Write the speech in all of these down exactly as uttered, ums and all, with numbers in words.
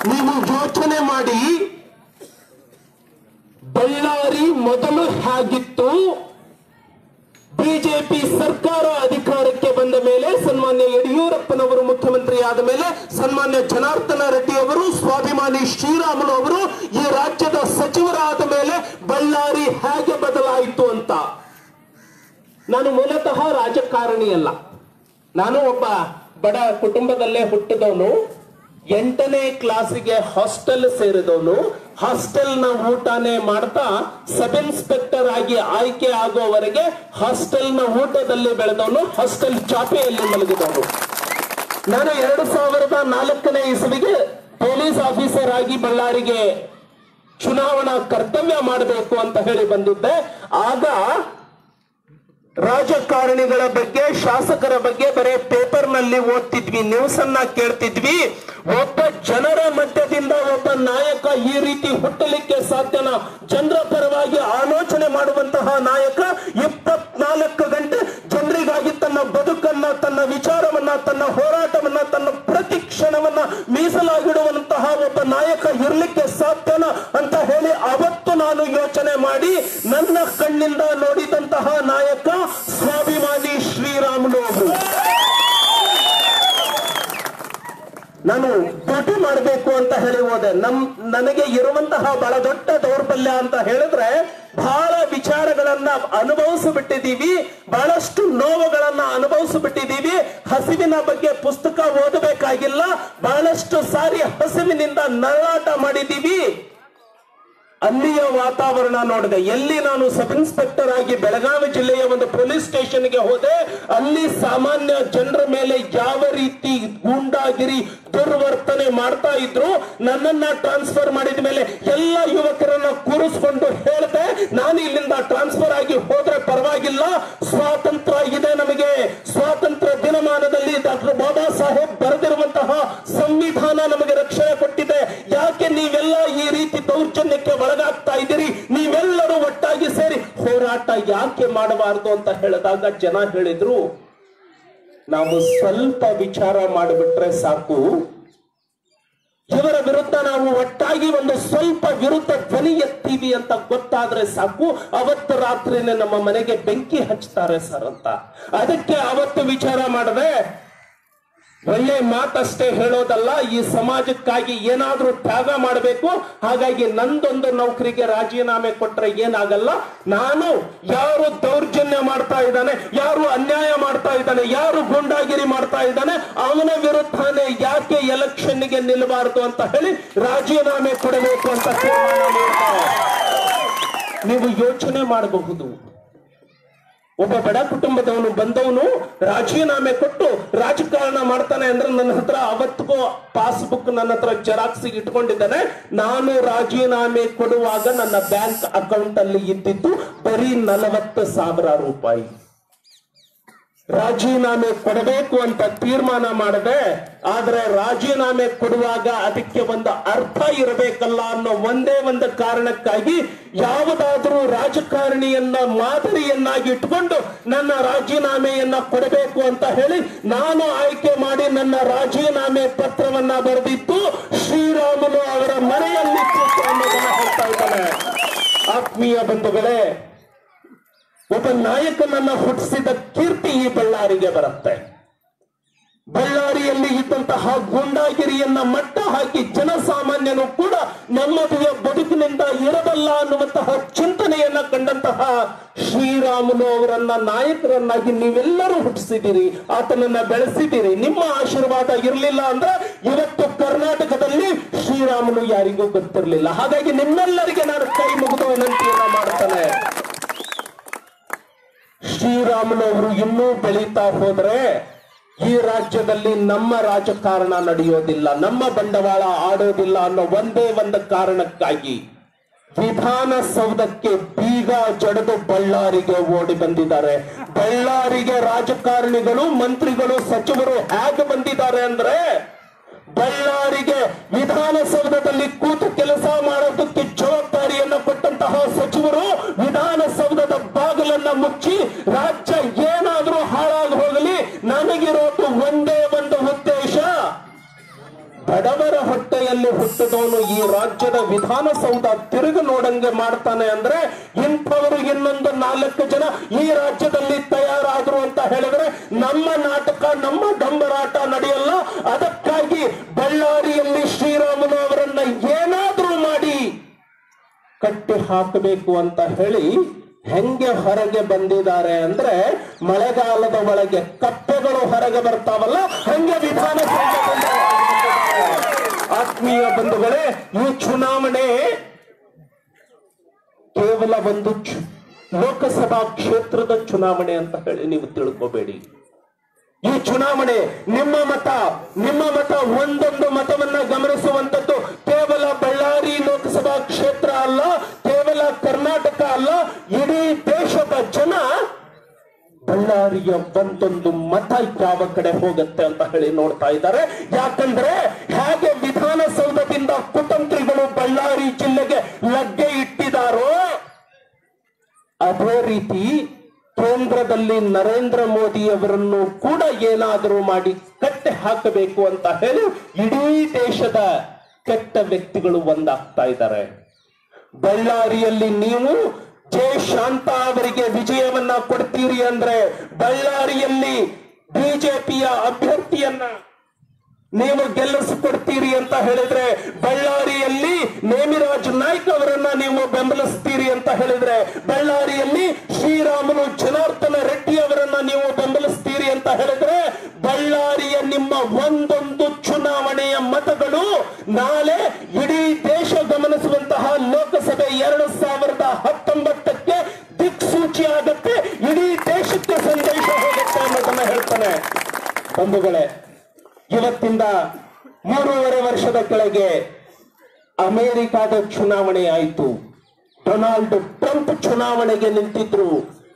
ನೀವು ಯೋಚನೆ ಮಾಡಿ, ಬಳ್ಳಾರಿ ಮೊದಲು ಹೇಗಿತ್ತು, ಬಿಜೆಪಿ ಸರ್ಕಾರ ಅಧಿಕಾರಕ್ಕೆ ಬಂದ ಮೇಲೆ, ಸನ್ಮಾನ್ಯ ಯಡಿಯೂರಪ್ಪನವರು ಮುಖ್ಯಮಂತ್ರಿ ಆದ ಮೇಲೆ, ಸನ್ಮಾನ್ಯ ಜನಾರ್ದನ ರೆಡ್ಡಿ ಅವರು, ಸ್ವಾಭಿಮಾನಿ ಶ್ರೀರಾಮುಲು ಅವರು ಈ ರಾಜ್ಯದ ಸಚಿವರಾದ ಮೇಲೆ ಬಳ್ಳಾರಿ ಹೇಗೆ ಬದಲಾಯಿತು ಅಂತ. ನಾನು ಮೂಲತಃ ರಾಜಕಾರಣಿ ಅಲ್ಲ, ನಾನು ಒಬ್ಬ ಬಡ ಕುಟುಂಬದಲ್ಲೇ ಹುಟ್ಟಿದವನು. ಎಂಟನೇ ಕ್ಲಾಸಿಗೆ ಹಾಸ್ಟೆಲ್ ಸೇರಿದವನು. ಹಾಸ್ಟೆಲ್ನ ಊಟನೇ ಮಾಡ್ತಾ ಸಬ್ ಇನ್ಸ್ಪೆಕ್ಟರ್ ಆಗಿ ಆಯ್ಕೆ ಆಗುವವರೆಗೆ ಹಾಸ್ಟೆಲ್ನ ಊಟದಲ್ಲಿ ಬೆಳೆದವನು, ಹಾಸ್ಟೆಲ್ ಚಾಪೆಯಲ್ಲಿ ಮಲಗಿದವನು. ನಾನು ಎರಡು ಸಾವಿರದ ನಾಲ್ಕನೇ ಇಸವಿಗೆ ಪೊಲೀಸ್ ಆಫೀಸರ್ ಆಗಿ ಬಳ್ಳಾರಿಗೆ ಚುನಾವಣಾ ಕರ್ತವ್ಯ ಮಾಡಬೇಕು ಅಂತ ಹೇಳಿ ಬಂದಿದ್ದೆ. ಆಗ ರಾಜಕಾರಣಿಗಳ ಬಗ್ಗೆ, ಶಾಸಕರ ಬಗ್ಗೆ ಬರೀ ಪೇಪರ್ ನಲ್ಲಿ ಓದ್ತಿದ್ವಿ, ನ್ಯೂಸ್ ಅನ್ನ ಕೇಳ್ತಿದ್ವಿ. ಒಬ್ಬ ಜನರ ಮಧ್ಯದಿಂದ ಒಬ್ಬ ನಾಯಕ ಈ ರೀತಿ ಹುಟ್ಟಲಿಕ್ಕೆ ಸಾಧ್ಯನ? ಜನರ ಪರವಾಗಿ ಆಲೋಚನೆ ಮಾಡುವಂತಹ ನಾಯಕ ಇಪ್ಪತ್ನಾಲ್ಕು ಗಂಟೆ ಜನರಿಗಾಗಿ ತನ್ನ ಬದುಕನ್ನ, ತನ್ನ ವಿಚಾರವನ್ನ, ತನ್ನ ಹೋರಾಟವನ್ನ, ತನ್ನ ಪ್ರತಿ ಕ್ಷಣವನ್ನ ಮೀಸಲಾಗಿಡುವಂತಹ ಒಬ್ಬ ನಾಯಕ ಇರ್ಲಿಕ್ಕೆ ಸಾಧ್ಯನ ಅಂತ ಹೇಳಿ ಅವತ್ತು ನಾನು ಯೋಚನೆ ಮಾಡಿ ನನ್ನ ಕಣ್ಣಿಂದ ನೋಡಿದಂತಹ ನಾಯಕ ಸ್ವಾಭಿಮಾನಿ ಶ್ರೀರಾಮುಲು ಅವರು. ನಾನು ಡ್ಯೂಟಿ ಮಾಡಬೇಕು ಅಂತ ಹೇಳಿ ಹೋದೆ. ನಮ್ ನನಗೆ ಇರುವಂತಹ ಬಹಳ ದೊಡ್ಡ ದೌರ್ಬಲ್ಯ ಅಂತ ಹೇಳಿದ್ರೆ, ಬಹಳ ವಿಚಾರಗಳನ್ನ ಅನುಭವಿಸಿಬಿಟ್ಟಿದ್ದೀವಿ, ಬಹಳಷ್ಟು ನೋವುಗಳನ್ನ ಅನುಭವಿಸಿಬಿಟ್ಟಿದ್ದೀವಿ. ಹಸಿವಿನ ಬಗ್ಗೆ ಪುಸ್ತಕ ಓದಬೇಕಾಗಿಲ್ಲ, ಬಹಳಷ್ಟು ಸಾರಿ ಹಸಿವಿನಿಂದ ನರಳಾಟ ಮಾಡಿದ್ದೀವಿ. ಅಲ್ಲಿಯ ವಾತಾವರಣ ನೋಡಿದೆ. ಎಲ್ಲಿ ನಾನು ಸಬ್ ಇನ್ಸ್ಪೆಕ್ಟರ್ ಆಗಿ ಬೆಳಗಾವಿ ಜಿಲ್ಲೆಯ ಒಂದು ಪೊಲೀಸ್ ಸ್ಟೇಷನ್ಗೆ ಹೋದೆ, ಅಲ್ಲಿ ಸಾಮಾನ್ಯ ಜನರ ಮೇಲೆ ಯಾವ ರೀತಿ ಗೂಂಡಾಗಿರಿ ದುರ್ವರ್ತನೆ ಮಾಡ್ತಾ ಇದ್ರು. ನನ್ನನ್ನ ಟ್ರಾನ್ಸ್ಫರ್ ಮಾಡಿದ ಮೇಲೆ ಎಲ್ಲ ಯುವಕರನ್ನ ಕೂರಿಸ್ಕೊಂಡು ಹೇಳಿದೆ, ನಾನು ಇಲ್ಲಿಂದ ಟ್ರಾನ್ಸ್ಫರ್ ಆಗಿ ಹೋದ್ರೆ ಪರವಾಗಿಲ್ಲ, ಸ್ವಾತಂತ್ರ್ಯ ಇದೆ ನಮಗೆ, ಸ್ವಾತಂತ್ರ್ಯ ದಿನಮಾನದಲ್ಲಿ ಡಾಕ್ಟರ್ ಬಾಬಾ ಸಾಹೇಬ್ ಬರೆದಿರುವಂತಹ ಸಂವಿಧಾನ ನಮಗೆ ರಕ್ಷಣೆ ಕೊಟ್ಟಿದೆ, ಯಾಕೆ ನೀವೆಲ್ಲ ಈ ರೀತಿ ದೌರ್ಜನ್ಯಕ್ಕೆ ಒಳಗಾಗ್ತಾ ಇದ್ದೀರಿ, ನೀವೆಲ್ಲರೂ ಒಟ್ಟಾಗಿ ಸೇರಿ ಹೋರಾಟ ಯಾಕೆ ಮಾಡಬಾರದು ಅಂತ ಹೇಳಿದಾಗ ಜನ ಹೇಳಿದ್ರು, ನಾವು ಸ್ವಲ್ಪ ವಿಚಾರ ಮಾಡಿಬಿಟ್ರೆ ಸಾಕು, ಇವರ ವಿರುದ್ಧ ನಾವು ಒಟ್ಟಾಗಿ ಒಂದು ಸ್ವಲ್ಪ ವಿರುದ್ಧ ಧ್ವನಿ ಎತ್ತೀವಿ ಅಂತ ಗೊತ್ತಾದ್ರೆ ಸಾಕು, ಅವತ್ತು ರಾತ್ರಿನೇ ನಮ್ಮ ಮನೆಗೆ ಬೆಂಕಿ ಹಚ್ತಾರೆ ಸರ್ ಅಂತ. ಅದಕ್ಕೆ ಅವತ್ತು ವಿಚಾರ ಮಾಡದೆ, ಒಳ್ಳೆ ಮಾತಷ್ಟೇ ಹೇಳೋದಲ್ಲ, ಈ ಸಮಾಜಕ್ಕಾಗಿ ಏನಾದ್ರೂ ತ್ಯಾಗ ಮಾಡಬೇಕು. ಹಾಗಾಗಿ ನಂದೊಂದು ನೌಕರಿಗೆ ರಾಜೀನಾಮೆ ಕೊಟ್ರೆ ಏನಾಗಲ್ಲ, ನಾನು ಯಾರು ದೌರ್ಜನ್ಯ ಮಾಡ್ತಾ ಇದ್ದಾನೆ, ಯಾರು ಅನ್ಯಾಯ ಮಾಡ್ತಾ ಇದ್ದಾನೆ, ಯಾರು ಗೂಂಡಾಗಿರಿ ಮಾಡ್ತಾ ಇದ್ದಾನೆ, ಅವನ ವಿರುದ್ಧನೇ ಯಾಕೆ ಎಲೆಕ್ಷನ್ಗೆ ನಿಲ್ಲಬಾರದು ಅಂತ ಹೇಳಿ ರಾಜೀನಾಮೆ ಕೊಡಬೇಕು ಅಂತ ತೀರ್ಮಾನ ಮಾಡ್ತಾರೆ. ನೀವು ಯೋಚನೆ ಮಾಡಬಹುದು, ಒಬ್ಬ ಬಡ ಕುಟುಂಬದವನು ಬಂದವನು ರಾಜೀನಾಮೆ ಕೊಟ್ಟು ರಾಜಕಾರಣ ಮಾಡ್ತಾನೆ ಅಂದ್ರೆ, ನನ್ನ ಹತ್ರ ಅವತ್ತಿಗೂ ಪಾಸ್ಬುಕ್ ನನ್ನ ಹತ್ರ ಜೆರಾಕ್ಸ್ ಇಟ್ಕೊಂಡಿದ್ದಾನೆ. ನಾನು ರಾಜೀನಾಮೆ ಕೊಡುವಾಗ ನನ್ನ ಬ್ಯಾಂಕ್ ಅಕೌಂಟ್ ಅಲ್ಲಿ ಇದ್ದಿದ್ದು ಬರೀ ನಲವತ್ತು ಸಾವಿರ ರೂಪಾಯಿ. ರಾಜೀನಾಮೆ ಕೊಡಬೇಕು ಅಂತ ತೀರ್ಮಾನ ಮಾಡದೆ, ಆದ್ರೆ ರಾಜೀನಾಮೆ ಕೊಡುವಾಗ ಅದಕ್ಕೆ ಒಂದು ಅರ್ಥ ಇರಬೇಕಲ್ಲ ಅನ್ನೋ ಒಂದೇ ಒಂದು ಕಾರಣಕ್ಕಾಗಿ ಯಾವುದಾದ್ರೂ ರಾಜಕಾರಣಿಯನ್ನ ಮಾದರಿಯನ್ನಾಗಿ ಇಟ್ಕೊಂಡು ನನ್ನ ರಾಜೀನಾಮೆಯನ್ನ ಕೊಡಬೇಕು ಅಂತ ಹೇಳಿ ನಾನು ಆಯ್ಕೆ ಮಾಡಿ ನನ್ನ ರಾಜೀನಾಮೆ ಪತ್ರವನ್ನ ಬರೆದಿತ್ತು ಶ್ರೀರಾಮುಲು ಅವರ ಮನೆಯಲ್ಲಿ ಹೇಳ್ತಾ ಇದ್ದಾನೆ. ಆತ್ಮೀಯ ಬಂಧುಗಳೇ, ಒಬ್ಬ ನಾಯಕನನ್ನ ಹುಟ್ಟಿಸಿದ ಕೀರ್ತಿ ಈ ಬಳ್ಳಾರಿಗೆ ಬರುತ್ತೆ. ಬಳ್ಳಾರಿಯಲ್ಲಿ ಇದ್ದಂತಹ ಗೂಂಡಾಗಿರಿಯನ್ನ ಮಟ್ಟ ಹಾಕಿ ಜನಸಾಮಾನ್ಯನು ಕೂಡ ನೆಮ್ಮದಿಯ ಬದುಕಿನಿಂದ ಇರಬಲ್ಲ ಅನ್ನುವಂತಹ ಚಿಂತನೆಯನ್ನ ಕಂಡಂತಹ ಶ್ರೀರಾಮುಲು ಅವರನ್ನ ನಾಯಕರನ್ನಾಗಿ ನೀವೆಲ್ಲರೂ ಹುಟ್ಟಿಸಿದ್ದೀರಿ, ಆತನನ್ನ ಬೆಳೆಸಿದ್ದೀರಿ. ನಿಮ್ಮ ಆಶೀರ್ವಾದ ಇರಲಿಲ್ಲ ಅಂದ್ರೆ ಇವತ್ತು ಕರ್ನಾಟಕದಲ್ಲಿ ಶ್ರೀರಾಮುಲು ಯಾರಿಗೂ ಗೊತ್ತಿರಲಿಲ್ಲ. ಹಾಗಾಗಿ ನಿಮ್ಮೆಲ್ಲರಿಗೆ ನಾನು ಕೈ ಮುಗಿದು ವಿನಂತಿಯನ್ನ ಮಾಡ್ತಾನೆ. ಶ್ರೀರಾಮುಲು ಅವರು ಇನ್ನೂ ಬೆಳೀತಾ ಹೋದ್ರೆ ಈ ರಾಜ್ಯದಲ್ಲಿ ನಮ್ಮ ರಾಜಕಾರಣ ನಡೆಯೋದಿಲ್ಲ, ನಮ್ಮ ಬಂಡವಾಳ ಆಡೋದಿಲ್ಲ ಅನ್ನೋ ಒಂದೇ ಒಂದು ಕಾರಣಕ್ಕಾಗಿ ವಿಧಾನಸೌಧಕ್ಕೆ ಬೀಗ ಜಡಿದು ಬಳ್ಳಾರಿಗೆ ಓಡಿ ಬಂದಿದ್ದಾರೆ. ಬಳ್ಳಾರಿಗೆ ರಾಜಕಾರಣಿಗಳು, ಮಂತ್ರಿಗಳು, ಸಚಿವರು ಹೇಗೆ ಬಂದಿದ್ದಾರೆ ಅಂದ್ರೆ, ಬಳ್ಳಾರಿಗೆ ವಿಧಾನಸೌಧದಲ್ಲಿ ಕೂತು ಕೆಲಸ ಮಾಡೋದಕ್ಕೆ ಜವಾಬ್ದಾರಿಯನ್ನು ಕೊಟ್ಟಂತಹ ಸಚಿವರು ವಿಧಾನಸೌಧದ ಬಾಗಿಲನ್ನ ಮುಚ್ಚಿ ರಾಜ್ಯ ಏನಾದ್ರೂ ಹಾಳಾಗಿ ಹೋಗಲಿ, ನನಗಿರೋದು ಒಂದೇ ಒಂದು ಉದ್ದೇಶ, ಬಡವರ ಹೊಟ್ಟೆಯ ಬಳ್ಳಾರಿಯಲ್ಲಿ ಹುಟ್ಟಿದವನು ಈ ರಾಜ್ಯದ ವಿಧಾನಸೌಧ ತಿರುಗು ನೋಡಂಗೆ ಮಾಡ್ತಾನೆ ಅಂದ್ರೆ ಇಂಥವರು ಇನ್ನೊಂದು ನಾಲ್ಕು ಜನ ಈ ರಾಜ್ಯದಲ್ಲಿ ತಯಾರಾದ್ರು ಅಂತ ಹೇಳಿದ್ರೆ ನಮ್ಮ ನಾಟಕ ನಮ್ಮ ಡಂಬರಾಟ ನಡೆಯಲ್ಲ. ಅದಕ್ಕಾಗಿ ಬಳ್ಳಾರಿಯಲ್ಲಿ ಶ್ರೀರಾಮುಲು ಅವರನ್ನ ಏನಾದ್ರೂ ಮಾಡಿ ಕಟ್ಟಿ ಹಾಕಬೇಕು ಅಂತ ಹೇಳಿ ಹೆಂಗೆ ಹೊರಗೆ ಬಂದಿದ್ದಾರೆ ಅಂದ್ರೆ ಮಳೆಗಾಲದ ಒಳಗೆ ಕಪ್ಪೆಗಳು ಹೊರಗೆ ಬರ್ತಾವಲ್ಲ ಹಂಗೆ ವಿಧಾನಸೌಧ. ಆತ್ಮೀಯ ಬಂಧುಗಳೇ, ಈ ಚುನಾವಣೆ ಕೇವಲ ಒಂದು ಲೋಕಸಭಾ ಕ್ಷೇತ್ರದ ಚುನಾವಣೆ ಅಂತ ಹೇಳಿ ನೀವು ತಿಳ್ಕೋಬೇಡಿ. ಈ ಚುನಾವಣೆ ನಿಮ್ಮ ಮತ ನಿಮ್ಮ ಮತ ಒಂದೊಂದು ಮತವನ್ನ ಗಮನಿಸುವಂತದ್ದು ಕೇವಲ ಬಳ್ಳಾರಿ ಲೋಕಸಭಾ ಕ್ಷೇತ್ರ ಅಲ್ಲ, ಕೇವಲ ಕರ್ನಾಟಕ ಅಲ್ಲ, ಇಡೀ ದೇಶದ ಜನ ಬಳ್ಳಾರಿಯ ಒಂದೊಂದು ಮತ ಯಾವ ಕಡೆ ಹೋಗುತ್ತೆ ಅಂತ ಹೇಳಿ ನೋಡ್ತಾ ಇದ್ದಾರೆ. ಯಾಕಂದ್ರೆ ಹೇಗೆ ವಿಧಾನಸೌಧದಿಂದ ಕುತಂತ್ರಿಗಳು ಬಳ್ಳಾರಿ ಜಿಲ್ಲೆಗೆ ಲಗ್ಗೆ ಇಟ್ಟಿದಾರೋ ಅದೇ ರೀತಿ ಕೇಂದ್ರದಲ್ಲಿ ನರೇಂದ್ರ ಮೋದಿ ಅವರನ್ನು ಕೂಡ ಏನಾದರೂ ಮಾಡಿ ಕಟ್ಟೆ ಹಾಕಬೇಕು ಅಂತ ಹೇಳಿ ಇಡೀ ದೇಶದ ಕೆಟ್ಟ ವ್ಯಕ್ತಿಗಳು ಒಂದಾಗ್ತಾ ಇದ್ದಾರೆ. ಬಳ್ಳಾರಿಯಲ್ಲಿ ನೀವು ಜೆ ಶಾಂತಾ ಅವರಿಗೆ ವಿಜಯವನ್ನ ಕೊಡ್ತೀರಿ ಅಂದ್ರೆ ಬಳ್ಳಾರಿಯಲ್ಲಿ ಬಿಜೆಪಿಯ ಅಭ್ಯರ್ಥಿಯನ್ನ ನೀವು ಗೆಲ್ಲಿಸಿಕೊಡ್ತೀರಿ ಅಂತ ಹೇಳಿದ್ರೆ ಬಳ್ಳಾರಿಯಲ್ಲಿ ನೇಮಿರಾಜ್ ನಾಯ್ಕ್ ಅವರನ್ನ ನೀವು ಬೆಂಬಲಿಸ್ತೀರಿ ಅಂತ ಹೇಳಿದ್ರೆ ಬಳ್ಳಾರಿಯಲ್ಲಿ ಶ್ರೀರಾಮುಲು ಜನಾರ್ದನ ರೆಡ್ಡಿ ಅವರನ್ನ ನೀವು ಬೆಂಬಲಿಸ್ತೀರಿ ಅಂತ ಹೇಳಿದ್ರೆ ಬಳ್ಳಾರಿಯ ನಿಮ್ಮ ಒಂದೊಂದು ಚುನಾವಣೆಯ ಮತಗಳು ನಾಳೆ ಇಡೀ ದೇಶ ಗಮನಿಸುವಂತಹ ಲೋಕಸಭೆ ಎರಡು ಸಾವಿರದ ಹತ್ತೊಂಬತ್ತಕ್ಕೆ ದಿಕ್ಸೂಚಿ ಆಗುತ್ತೆ, ಇಡೀ ದೇಶಕ್ಕೆ ಸಂದೇಶ ಹೋಗುತ್ತೆ ಅನ್ನೋದನ್ನ ಹೇಳ್ತಾನೆ. ಬಂಧುಗಳೇ, ಇವತ್ತಿಂದ ಮೂರುವರೆ ವರ್ಷದ ಕೆಳಗೆ ಅಮೆರಿಕಾದ ಚುನಾವಣೆ ಆಯಿತು. ಡೊನಾಲ್ಡ್ ಟ್ರಂಪ್ ಚುನಾವಣೆಗೆ ನಿಂತಿದ್ರು.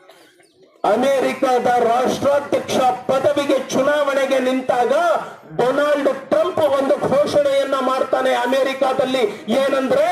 ಅಮೆರಿಕದ ರಾಷ್ಟ್ರಾಧ್ಯಕ್ಷ ಪದವಿಗೆ ಚುನಾವಣೆಗೆ ನಿಂತಾಗ ಡೊನಾಲ್ಡ್ ಟ್ರಂಪ್ ಒಂದು ಘೋಷಣೆಯನ್ನ ಮಾಡ್ತಾನೆ ಅಮೆರಿಕಾದಲ್ಲಿ. ಏನಂದ್ರೆ,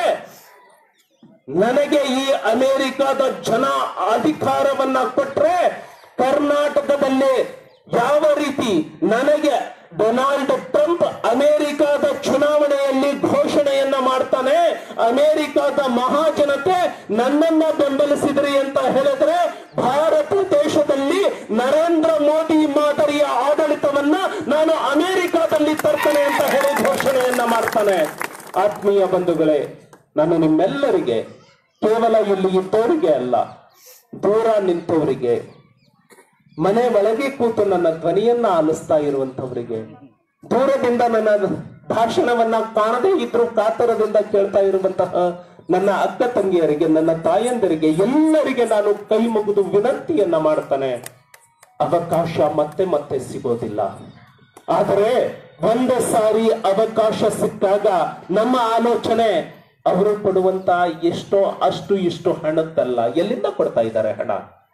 ನನಗೆ ಈ ಅಮೆರಿಕದ ಜನ ಅಧಿಕಾರವನ್ನ ಕೊಟ್ರೆ ಕರ್ನಾಟಕದಲ್ಲಿ ಯಾವ ರೀತಿ ನನಗೆ ಡೊನಾಲ್ಡ್ ಟ್ರಂಪ್ ಅಮೆರಿಕದ ಚುನಾವಣೆಯಲ್ಲಿ ಘೋಷಣೆಯನ್ನ ಮಾಡ್ತಾನೆ, ಅಮೆರಿಕದ ಮಹಾಜನತೆ ನನ್ನನ್ನ ಬೆಂಬಲಿಸಿದ್ರಿ ಅಂತ ಹೇಳಿದ್ರೆ ಭಾರತ ದೇಶದಲ್ಲಿ ನರೇಂದ್ರ ಮೋದಿ ಮಾದರಿಯ ಆಡಳಿತವನ್ನ ನಾನು ಅಮೆರಿಕದಲ್ಲಿ ತರ್ತೇನೆ ಅಂತ ಹೇಳಿ ಘೋಷಣೆಯನ್ನ ಮಾಡ್ತಾನೆ. ಆತ್ಮೀಯ ಬಂಧುಗಳೇ, ನಾನು ನಿಮ್ಮೆಲ್ಲರಿಗೆ, ಕೇವಲ ಇಲ್ಲಿ ಇದ್ದವರಿಗೆ ಅಲ್ಲ, ದೂರ ನಿಂತವರಿಗೆ, ಮನೆ ಒಳಗೆ ಕೂತು ನನ್ನ ಧ್ವನಿಯನ್ನ ಆಲಿಸ್ತಾ ಇರುವಂತವರಿಗೆ, ದೂರದಿಂದ ನನ್ನ ಭಾಷಣವನ್ನ ಕಾಣದೇ ಇದ್ರೂ ಕಾತರದಿಂದ ಕೇಳ್ತಾ ಇರುವಂತಹ ನನ್ನ ಅಕ್ಕ ತಂಗಿಯರಿಗೆ, ನನ್ನ ತಾಯಂದಿರಿಗೆ, ಎಲ್ಲರಿಗೆ ನಾನು ಕೈ ಮುಗಿದು ವಿನಂತಿಯನ್ನ ಮಾಡ್ತಾನೆ. ಅವಕಾಶ ಮತ್ತೆ ಮತ್ತೆ ಸಿಗೋದಿಲ್ಲ. ಆದರೆ ಒಂದು ಸಾರಿ ಅವಕಾಶ ಸಿಕ್ಕಾಗ ನಮ್ಮ ಆಲೋಚನೆ ಅವರು ಕೊಡುವಂತ ಎಷ್ಟೋ ಅಷ್ಟು ಇಷ್ಟು ಹಣದ್ದಲ್ಲ. ಎಲ್ಲಿಂದ ಕೊಡ್ತಾ ಇದ್ದಾರೆ ಹಣ?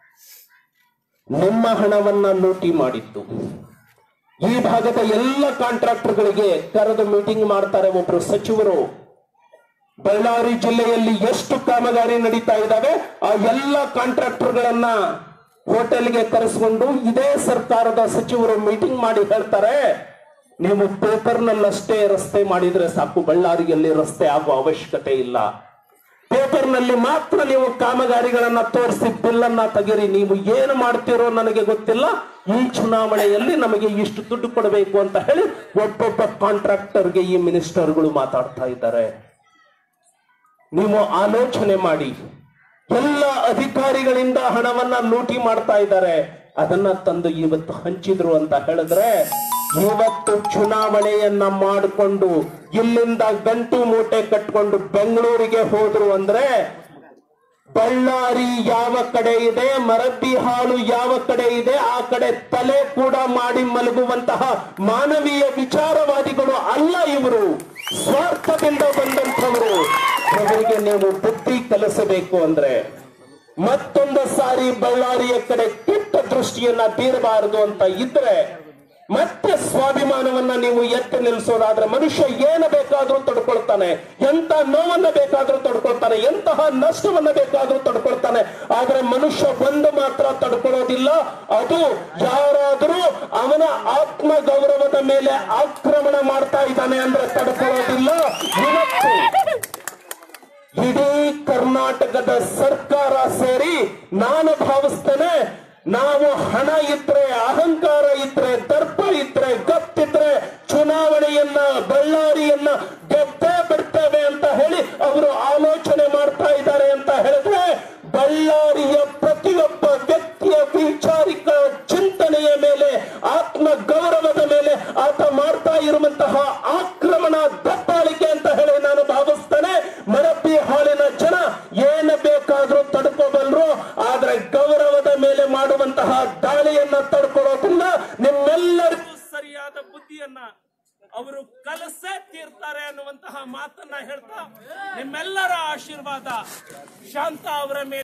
ನಿಮ್ಮ ಹಣವನ್ನ ಲೂಟಿ ಮಾಡಿತ್ತು. ಈ ಭಾಗದ ಎಲ್ಲ ಕಾಂಟ್ರಾಕ್ಟರ್ಗಳಿಗೆ ಕರೆದು ಮೀಟಿಂಗ್ ಮಾಡ್ತಾರೆ ಒಬ್ರು ಸಚಿವರು. ಬಳ್ಳಾರಿ ಜಿಲ್ಲೆಯಲ್ಲಿ ಎಷ್ಟು ಕಾಮಗಾರಿ ನಡೀತಾ ಇದ್ದಾವೆ ಆ ಎಲ್ಲ ಕಾಂಟ್ರಾಕ್ಟರ್ಗಳನ್ನ ಹೋಟೆಲ್ಗೆ ಕರೆಸ್ಕೊಂಡು ಇದೇ ಸರ್ಕಾರದ ಸಚಿವರು ಮೀಟಿಂಗ್ ಮಾಡಿ ಹೇಳ್ತಾರೆ, ನೀವು ಪೇಪರ್ನಲ್ಲಷ್ಟೇ ರಸ್ತೆ ಮಾಡಿದ್ರೆ ಸಾಕು, ಬಳ್ಳಾರಿಯಲ್ಲಿ ರಸ್ತೆ ಆಗುವ ಅವಶ್ಯಕತೆ ಇಲ್ಲ. ಪೇಪರ್ನಲ್ಲಿ ಮಾತ್ರ ನೀವು ಕಾಮಗಾರಿಗಳನ್ನ ತೋರಿಸಿ ಬಿಲ್ಲನ್ನ ತೆಗೀರಿ. ನೀವು ಏನು ಮಾಡ್ತೀರೋ ನನಗೆ ಗೊತ್ತಿಲ್ಲ, ಈ ಚುನಾವಣೆಯಲ್ಲಿ ನಮಗೆ ಇಷ್ಟು ದುಡ್ಡು ಕೊಡಬೇಕು ಅಂತ ಹೇಳಿ ಒಬ್ಬೊಬ್ಬ ಕಾಂಟ್ರಾಕ್ಟರ್ಗೆ ಈ ಮಿನಿಸ್ಟರ್ಗಳು ಮಾತಾಡ್ತಾ ಇದ್ದಾರೆ. ನೀವು ಆಲೋಚನೆ ಮಾಡಿ, ಎಲ್ಲ ಅಧಿಕಾರಿಗಳಿಂದ ಹಣವನ್ನ ಲೂಟಿ ಮಾಡ್ತಾ ಇದ್ದಾರೆ. ಅದನ್ನ ತಂದು ಇವತ್ತು ಹಂಚಿದ್ರು ಅಂತ ಹೇಳಿದ್ರೆ, ಇವತ್ತು ಚುನಾವಣೆಯನ್ನ ಮಾಡಿಕೊಂಡು ಇಲ್ಲಿಂದ ಗಂಟು ಮೂಟೆ ಕಟ್ಕೊಂಡು ಬೆಂಗಳೂರಿಗೆ ಹೋದ್ರು ಅಂದ್ರೆ ಬಳ್ಳಾರಿ ಯಾವ ಕಡೆ ಇದೆ, ಮರಬ್ಬಿ ಹಾಳು ಯಾವ ಕಡೆ ಇದೆ, ಆ ಕಡೆ ತಲೆ ಕೂಡ ಮಾಡಿ ಮಲಗುವಂತಹ ಮಾನವೀಯ ವಿಚಾರವಾದಿಗಳು ಅಲ್ಲ ಇವರು. ಸ್ವಾರ್ಥದಿಂದ ಬಂದಂಥವರು. ಅವರಿಗೆ ನೀವು ಬುದ್ಧಿ ಕಲಿಸಬೇಕು ಅಂದ್ರೆ ಮತ್ತೊಂದು ಸಾರಿ ಬಳ್ಳಾರಿಯ ಕಡೆ ಕೆಟ್ಟ ದೃಷ್ಟಿಯನ್ನ ಬೀರಬಾರದು ಅಂತ ಇದ್ರೆ ಮತ್ತೆ ಸ್ವಾಭಿಮಾನವನ್ನ ನೀವು ಎತ್ತಿ ನಿಲ್ಲಿಸೋದಾದ್ರೆ ಮನುಷ್ಯ ಏನು ಬೇಕಾದ್ರೂ ತಡ್ಕೊಳ್ತಾನೆ, ಎಂತ ನೋವನ್ನ ಬೇಕಾದ್ರೂ ತಡ್ಕೊಳ್ತಾನೆ, ಎಂತಹ ನಷ್ಟವನ್ನ ಬೇಕಾದ್ರೂ ತಡ್ಕೊಳ್ತಾನೆ. ಆದ್ರೆ ಮನುಷ್ಯ ಒಂದು ಮಾತ್ರ ತಡ್ಕೊಳ್ಳೋದಿಲ್ಲ, ಅದು ಯಾರಾದ್ರೂ ಅವನ ಆತ್ಮ ಗೌರವದ ಮೇಲೆ ಆಕ್ರಮಣ ಮಾಡ್ತಾ ಇದ್ದಾನೆ ಅಂದ್ರೆ ತಡ್ಕೊಳ್ಳೋದಿಲ್ಲ. ಇವತ್ತು ಇಡೀ ಕರ್ನಾಟಕದ ಸರ್ಕಾರ ಸೇರಿ ನಾನು ಭಾವಿಸ್ತೇನೆ, ನಾವು ಹಣ ಇದ್ರೆ, ಅಹಂಕಾರ ಇದ್ರೆ, ದರ್ಪ ಇದ್ರೆ, ಗತ್ತಿದ್ರೆ ಚುನಾವಣೆಯನ್ನ ಬಳ್ಳಾರಿಯನ್ನ ಗೆದ್ದೇ ಬಿಡ್ತೇವೆ ಅಂತ ಹೇಳಿ ಅವರು ಆಲೋಚನೆ ಮಾಡ್ತಾ ಇದ್ದಾರೆ ಅಂತ ಹೇಳಿದ್ರೆ, ಬಳ್ಳಾರಿಯ ಪ್ರತಿಯೊಬ್ಬ ವ್ಯಕ್ತಿಯ ವೈಚಾರಿಕ ಚಿಂತನೆಯ ಮೇಲೆ, ಆತ್ಮ ಗೌರವದ ಮೇಲೆ ಆತ ಮಾಡ್ತಾ ಇರುವಂತಹ ಆಕ್ರಮಣ, ದಬ್ಬಾಳಿಕೆ ಅಂತ ಹೇಳಿ ನಾನು ಭಾವಿಸ್ತೇನೆ. ಮರಬ್ಬಿ ಹಾಲಿನ ಜನ ಏನು ಬೇಕಾದ್ರೂ ತಡ್ಕೋಬಲ್ರು, ಆದ್ರೆ ಗೌರವದ ಮೇಲೆ ಮಾಡುವಂತಹ ದಾಳಿಯನ್ನ ತಡ್ಕೊಳ್ಳೋದನ್ನ ನಿಮ್ಮೆಲ್ಲರಿಗೂ ಸರಿಯಾದ ಬುದ್ಧಿಯನ್ನ ಅವರು ಕಲಸೇ ತೀರ್ತಾರೆ ಅನ್ನುವಂತಹ ಮಾತನ್ನ ಹೇಳ್ತಾ ನಿಮ್ಮೆಲ್ಲರ ಆಶೀರ್ವಾದ ಶಾಂತ ಅವರ ಮೇಲೆ